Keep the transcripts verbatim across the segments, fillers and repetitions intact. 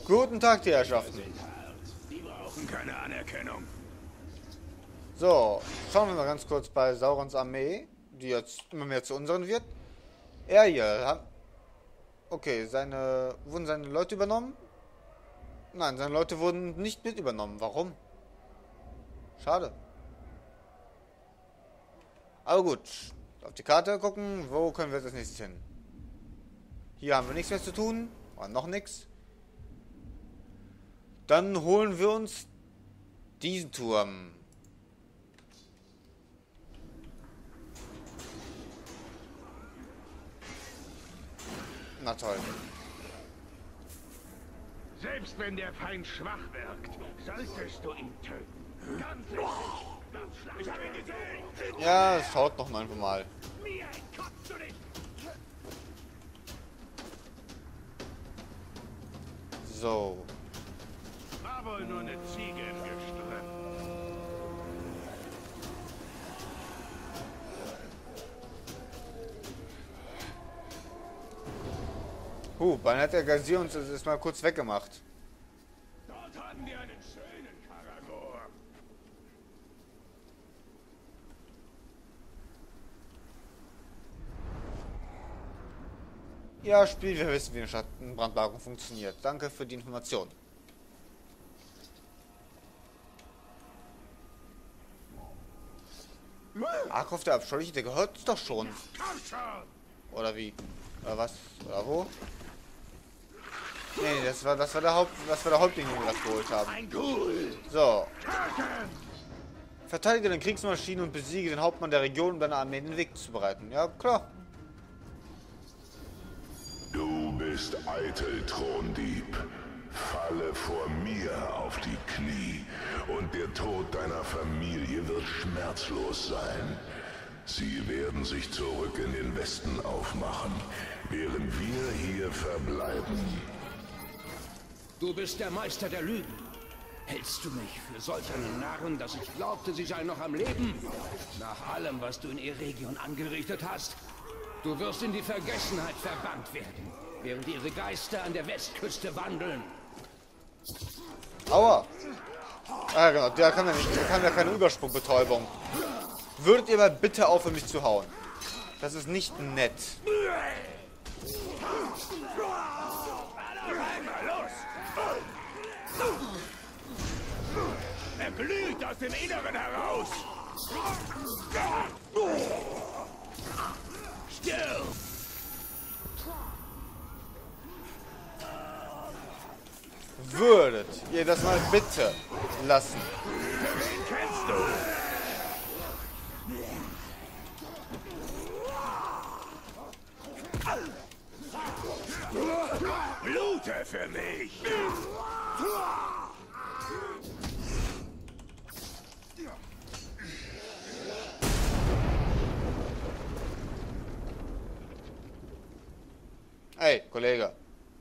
Guten Tag, die Herrschaften. Die brauchen keine Anerkennung. So, schauen wir mal ganz kurz bei Saurons Armee, die jetzt immer mehr zu unseren wird. Er hier, hat... Okay, seine... Wurden seine Leute übernommen? Nein, seine Leute wurden nicht mit übernommen. Warum? Schade. Aber gut. Auf die Karte gucken, wo können wir jetzt als nächstes hin? Hier haben wir nichts mehr zu tun. Oder noch nichts. Dann holen wir uns diesen Turm. Na toll. Selbst wenn der Feind schwach wirkt, solltest du ihn töten. Ganz richtig. Ich habe ihn gesehen. Ja, es schaut noch mal einfach mal. Mir entkotzt du nicht. So. War wohl nur eine Ziege im Gestrüpp. Huh, dann hat der Gazier uns das ist mal kurz weggemacht. Dort haben wir einen schönen Karagor. Ja, Spiel, wir wissen, wie eine Schattenbrandlagerung funktioniert. Danke für die Information. Arkov der Abscheuliche, der gehört uns doch schon. Komm schon. Oder wie? Oder was? Oder wo? Nee, das war das war der Haupt das war der Häuptling, den wir das geholt haben. Ein Ghoul. So. Verteidige den Kriegsmaschinen und besiege den Hauptmann der Region, um deiner Armee den Weg zu bereiten. Ja, klar. Du bist eitel, Throndieb. Falle vor mir auf die Knie, und der Tod deiner Familie wird schmerzlos sein. Sie werden sich zurück in den Westen aufmachen, während wir hier verbleiben. Du bist der Meister der Lügen. Hältst du mich für solch einen Narren, dass ich glaubte, sie sei noch am Leben? Nach allem, was du in Eregion angerichtet hast. Du wirst in die Vergessenheit verbannt werden, während ihre Geister an der Westküste wandeln. Aua. Ah, genau, der kann ja nicht, der kann ja keine Übersprungbetäubung. Würdet ihr mal bitte aufhören, mich zu hauen? Das ist nicht nett. Er glüht aus dem Inneren heraus. Stirb! Würdet ihr das mal bitte lassen? Den kennst du. Blute für mich. Hey, Kollege.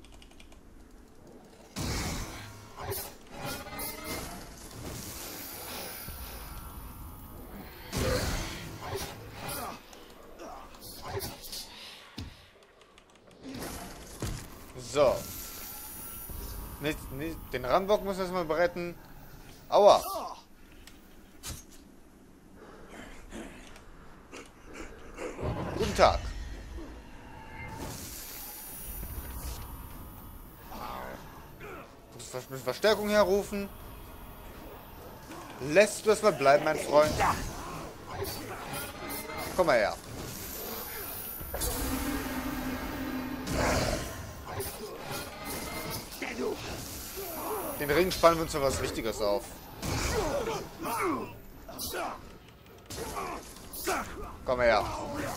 So. Nicht, nicht, den Rambock muss erstmal bereiten. Aua. Guten Tag. Du musst Verstärkung herrufen. Lässt du das mal bleiben, mein Freund? Komm mal her. Den Ring spannen wir uns für was Wichtiges auf. Komm mal her.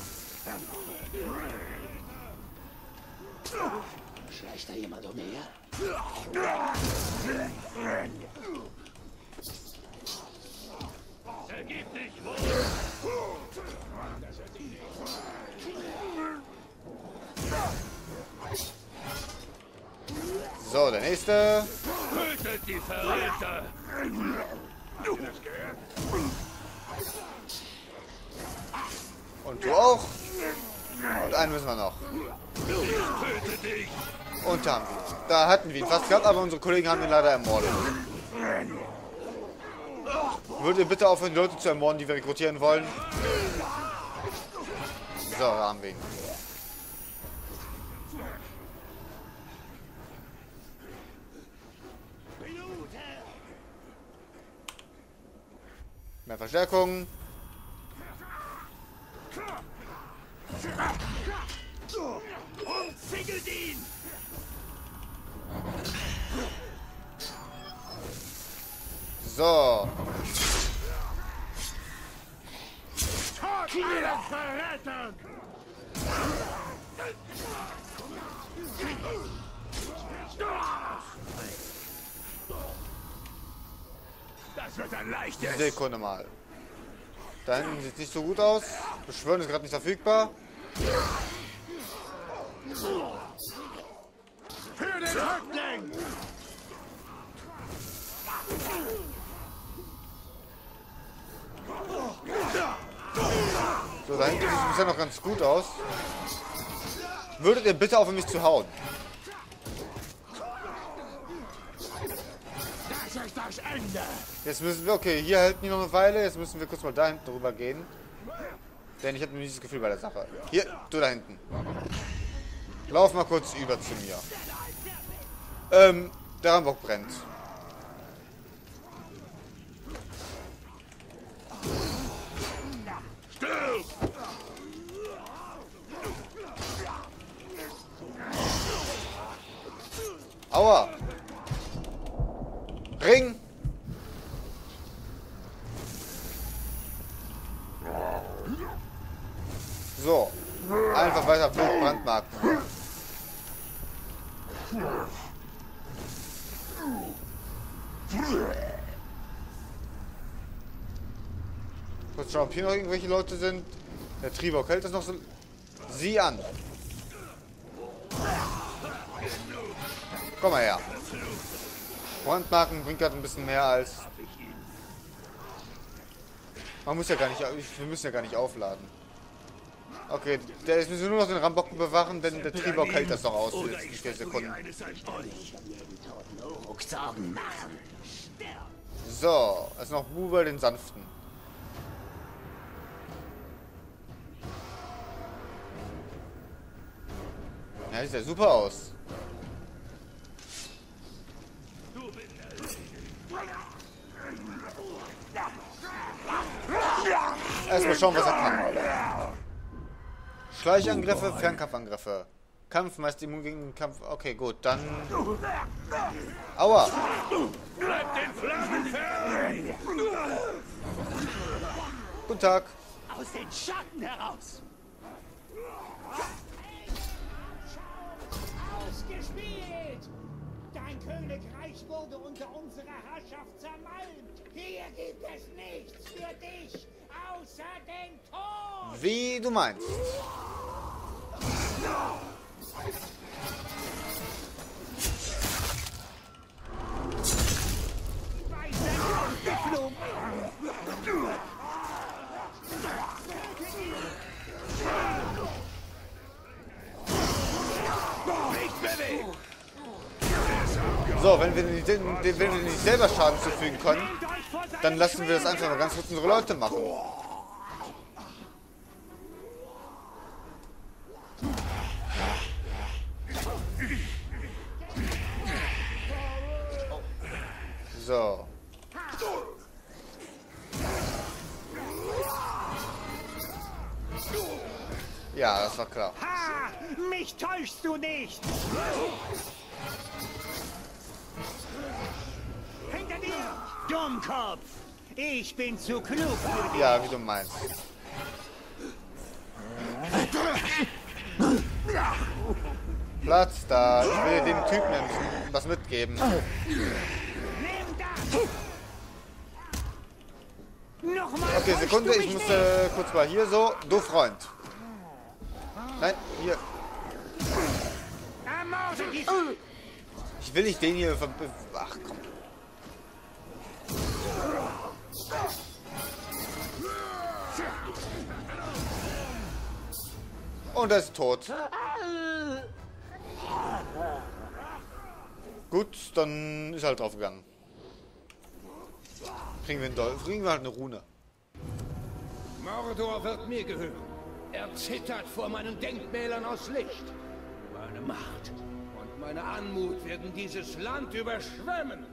Schleicht da jemand umher? Ergib dich wohl. So, der nächste. Tötet die Verräter. Das gehört. Und du auch. Und einen müssen wir noch. Ich töte dich. Und da haben wir ihn. Da hatten wir ihn fast gehabt, aber unsere Kollegen haben ihn leider ermordet. Würdet ihr bitte aufhören, die Leute zu ermorden, die wir rekrutieren wollen? So, da haben wir ihn. Mehr Verstärkung. Umzingelt ihn! So. Tot ihren Verrätern! Das wird ein leichtes. Sekunde mal. Da hinten sieht nicht so gut aus. Beschwören ist gerade nicht verfügbar. Für den Häuptling! So, da hinten sieht es bisher noch ganz gut aus. Würdet ihr bitte aufhören, mich zu hauen? Das ist das Ende! Jetzt müssen wir, okay, hier halten die noch eine Weile. Jetzt müssen wir kurz mal da hinten rüber gehen. Denn ich habe nämlich dieses Gefühl bei der Sache. Hier, du da hinten. Lauf mal kurz über zu mir. Ähm, der Rambock brennt. Aua! Ring! So. Einfach weiter Blut Brandmarken. Kurz schauen, ob hier noch irgendwelche Leute sind. Der Tribok hält das noch so. Sieh an. Komm mal her. Brandmarken bringt gerade ein bisschen mehr als. Man muss ja gar nicht. Wir müssen ja gar nicht aufladen. Okay, der ist müssen nur noch den Rambock bewachen, denn der Tribok hält das noch aus für die vier Sekunden. So, es ist noch Bube den Sanften. Ja, sieht ja super aus. Erstmal schauen, was er kann. Schleichangriffe, Fernkampfangriffe. Kampfmeister immun gegen den Kampf. Okay, gut, dann. Aua! Bleibt den Flammen fern! Guten Tag. Aus den Schatten heraus! Ausgespielt! Dein Königreich wurde unter unserer Herrschaft zermalmt. Hier gibt es nichts für dich, außer den Tod! Wie du meinst. So, wenn wir, nicht, wenn wir nicht selber Schaden zufügen können, dann lassen wir das einfach mal ganz kurz unsere Leute machen. So. Ja, das war klar. Ha! Mich täuschst du nicht! Hinter dir! Dummkopf! Ich bin zu klug für dich! Ja, wie du meinst. Platz da. Ich will dem Typen was mitgeben. Nimm das! Nochmal! Okay, Sekunde, ich muss äh, kurz mal hier so. Du Freund. Nein, hier. Ermorde dich! Ich will nicht den hier ver... Ach, komm. Und er ist tot. Gut, dann ist er halt draufgegangen. Kriegen wir, einen kriegen wir halt eine Rune. Mordor wird mir gehören. Er zittert vor meinen Denkmälern aus Licht. Meine Macht und meine Anmut werden dieses Land überschwemmen.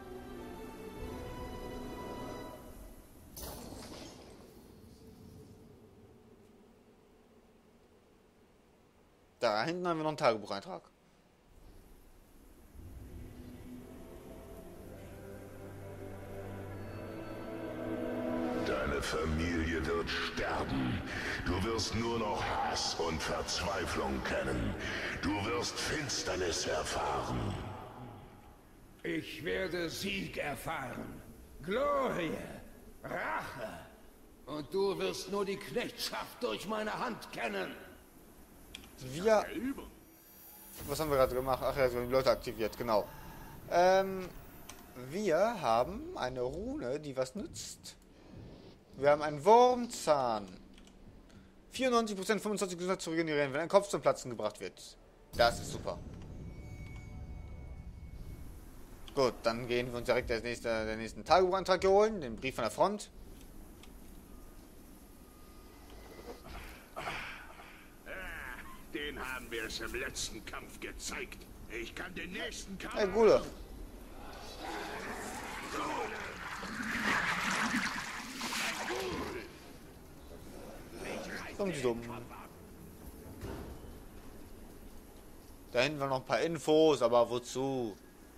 Da hinten haben wir noch einen Tagebucheintrag. Deine Familie wird sterben. Du wirst nur noch Hass und Verzweiflung kennen. Du wirst Finsternis erfahren. Ich werde Sieg erfahren. Glorie, Rache. Und du wirst nur die Knechtschaft durch meine Hand kennen. Wir... Was haben wir gerade gemacht? Ach ja, so die Leute aktiviert, genau. Ähm, wir haben eine Rune, die was nützt. Wir haben einen Wurmzahn. vierundneunzig Prozent, fünfundzwanzig Prozent zu regenerieren, wenn ein Kopf zum Platzen gebracht wird. Das ist super. Gut, dann gehen wir uns direkt der nächste, der nächsten Tagebucheintrag holen, den Brief von der Front. Den haben wir es im letzten Kampf gezeigt. Ich kann den nächsten Kampf... Hey, Gule. Dumm, dumm. Da hinten waren noch ein paar Infos, aber wozu?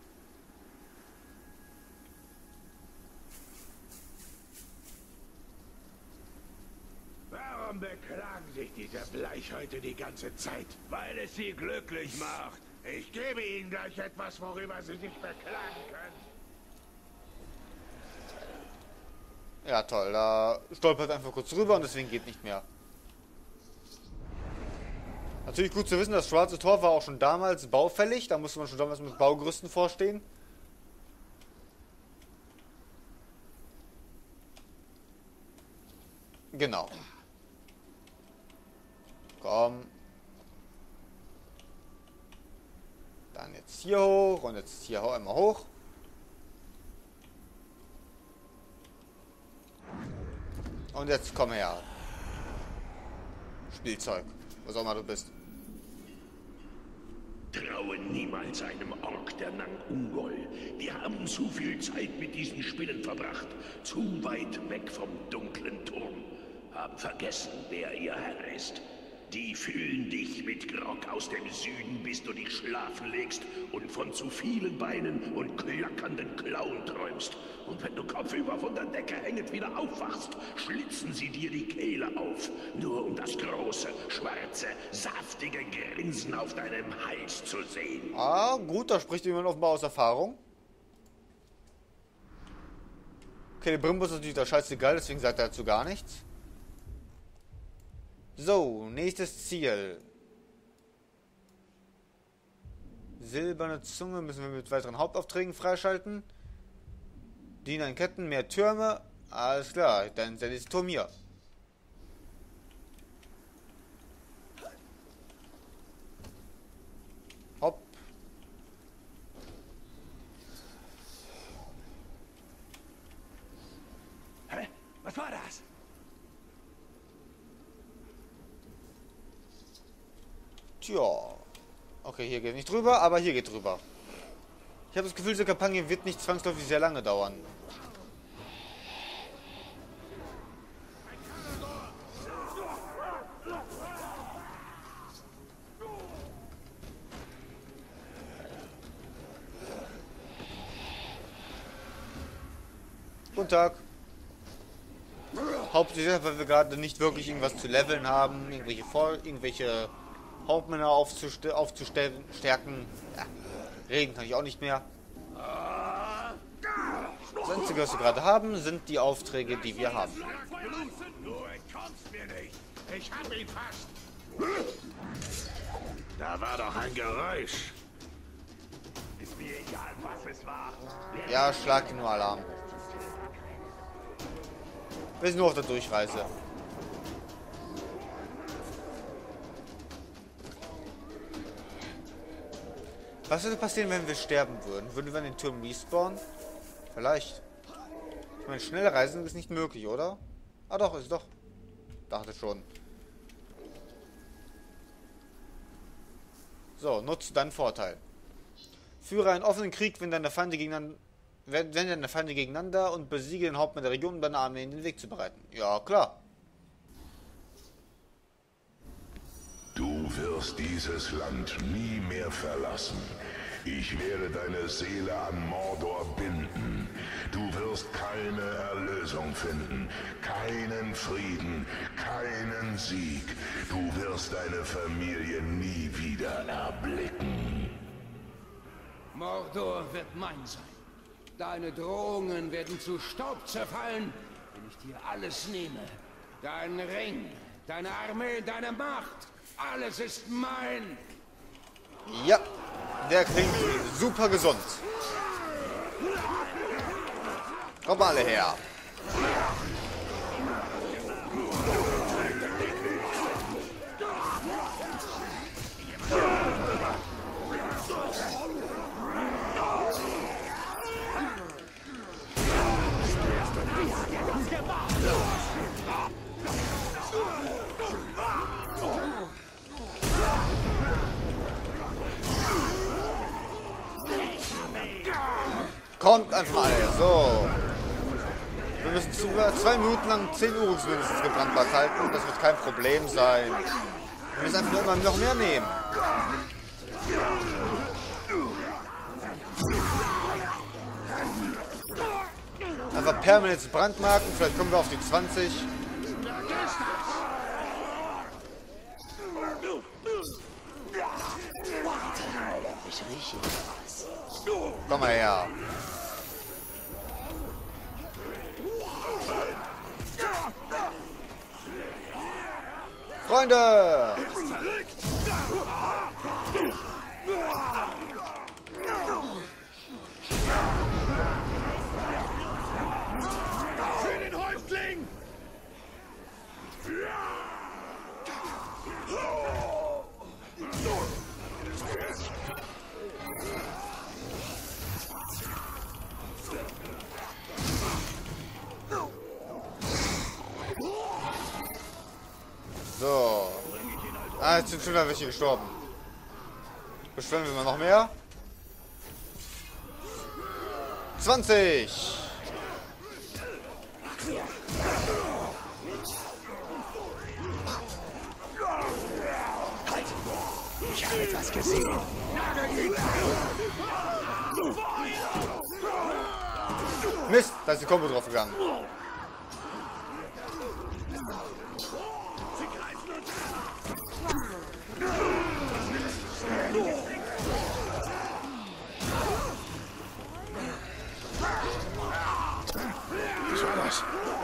Warum beklagen sich diese Bleichhäute die ganze Zeit? Weil es sie glücklich macht. Ich gebe ihnen gleich etwas, worüber sie sich beklagen können. Ja, toll. Da stolpert einfach kurz rüber und deswegen geht nicht mehr. Natürlich gut zu wissen, das Schwarze Tor war auch schon damals baufällig. Da musste man schon damals mit Baugerüsten vorstehen. Genau. Komm. Dann jetzt hier hoch und jetzt hier einmal hoch. Und jetzt komm her. Spielzeug. Was auch immer du bist. Traue niemals einem Ork der Nang Ungol. Wir haben zu viel Zeit mit diesen Spinnen verbracht. Zu weit weg vom dunklen Turm. Haben vergessen, wer ihr Herr ist. Die füllen dich mit Grog aus dem Süden, bis du dich schlafen legst und von zu vielen Beinen und klackernden Klauen träumst. Und wenn du kopfüber von der Decke hängend wieder aufwachst, schlitzen sie dir die Kehle auf, nur um das große, schwarze, saftige Grinsen auf deinem Hals zu sehen. Ah, gut, da spricht jemand offenbar aus Erfahrung. Okay, der Brimbus ist natürlich der scheißegal, deswegen sagt er dazu gar nichts. So, nächstes Ziel. Silberne Zunge müssen wir mit weiteren Hauptaufträgen freischalten. Diener in Ketten, mehr Türme. Alles klar, dann ist der nächste Turm hier. Hopp. Hä? Was war das? Tja. Okay, hier geht nicht drüber, aber hier geht drüber. Ich habe das Gefühl, diese Kampagne wird nicht zwangsläufig sehr lange dauern. Guten Tag. Hauptsächlich, weil wir gerade nicht wirklich irgendwas zu leveln haben, irgendwelche Vor irgendwelche Hauptmänner aufzustellen, aufzustellen, stärken. Ja, reden kann ich auch nicht mehr. Das Einzige, was wir gerade haben, sind die Aufträge, die wir haben. Du entkommst mir nicht. Ich hab ihn fast. Da war doch ein Geräusch. Ist mir egal, was es war. Ja, schlag nur Alarm. Wir sind nur auf der Durchreise. Was würde passieren, wenn wir sterben würden? Würden wir an den Turm respawnen? Vielleicht. Ich meine, schnelle Reisen ist nicht möglich, oder? Ah doch, ist doch. Dachte schon. So, nutze deinen Vorteil. Führe einen offenen Krieg, wenn deine Feinde gegeneinander, wenn, wenn deine Feinde gegeneinander und besiege den Hauptmann der Region, um deine Armee in den Weg zu bereiten. Ja, klar. Du wirst dieses Land nie mehr verlassen. Ich werde deine Seele an Mordor binden. Du wirst keine Erlösung finden, keinen Frieden, keinen Sieg. Du wirst deine Familie nie wieder erblicken. Mordor wird mein sein. Deine Drohungen werden zu Staub zerfallen, wenn ich dir alles nehme. Dein Ring, deine Armee, deine Macht, alles ist mein. Ja, der klingt super gesund. Kommt mal alle her. Kommt einfach mal her. So. Wir müssen zwei Minuten lang zehn Uruks mindestens gebrandmarkt halten. Das wird kein Problem sein. Wir müssen einfach nur immer noch mehr nehmen. Einfach permanent brandmarken. Vielleicht kommen wir auf die zwanzig. Komm mal her. Freunde! Für den Häuptling! So. Ah, jetzt sind schon wieder welche gestorben. Beschwören wir mal noch mehr. zwanzig! Ich habe etwas gesehen. Mist, da ist die Kombo drauf gegangen. Was war das?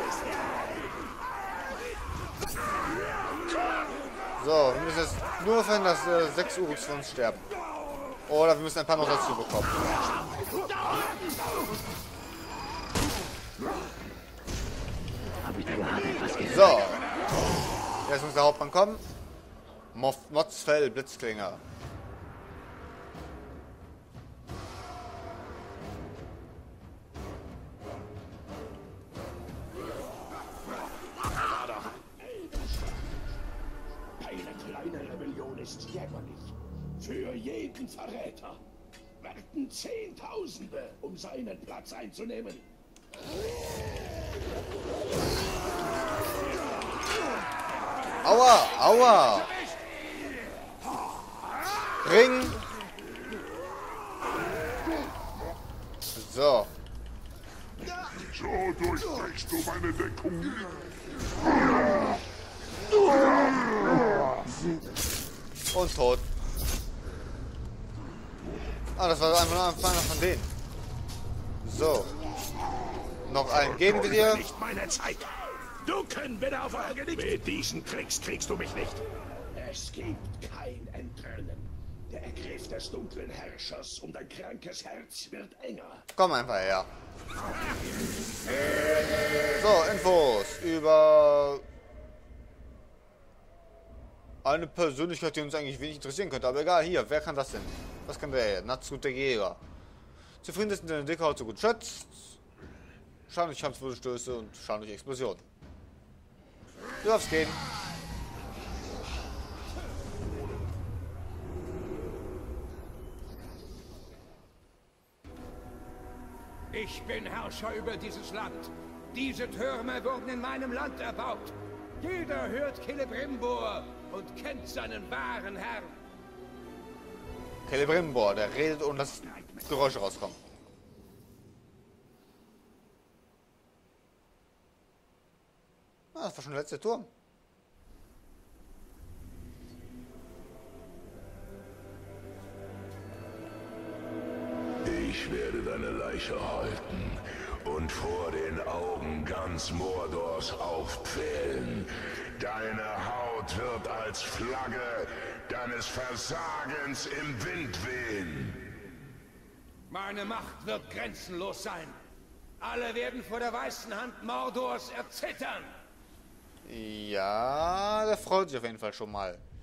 So, wir müssen jetzt nur verhindern, dass äh, sechs Uruks von uns sterben. Oder wir müssen ein paar noch dazu bekommen. So. Jetzt muss der Hauptmann kommen. Mof Motzfell, Blitzklinger. Eine kleine Rebellion ist jämmerlich. Für jeden Verräter. Warten Zehntausende, um seinen Platz einzunehmen. Aua, aua. Ring. So. So durchbrichst du meine Deckung. Und tot. Ah, das war einfach nur einer von denen. So. Noch einen geben wir dir. Nicht meine Zeit. Du können bitte auf euer Genick. Mit diesen Tricks kriegst du mich nicht. Es gibt kein Entrinnen. Der Ergriff des dunklen Herrschers um dein krankes Herz wird enger. Komm einfach her. So, Infos über eine Persönlichkeit, die uns eigentlich wenig interessieren könnte. Aber egal, hier, wer kann das denn? Was kann der? Nazgûl der Jäger. Zufrieden ist, deine dicke Haut so gut schützt. Schaden durch Kampfstöße und Schaden durch Explosionen. Du darfst gehen. Ich bin Herrscher über dieses Land. Diese Türme wurden in meinem Land erbaut. Jeder hört Celebrimbor und kennt seinen wahren Herrn. Celebrimbor, der redet, ohne dass Geräusche rauskommen. Ah, das war schon der letzte Turm. Ich werde deine Leiche halten und vor den Augen ganz Mordors aufpfählen. Deine Haut wird als Flagge deines Versagens im Wind wehen. Meine Macht wird grenzenlos sein. Alle werden vor der weißen Hand Mordors erzittern. Ja, der freut sich auf jeden Fall schon mal.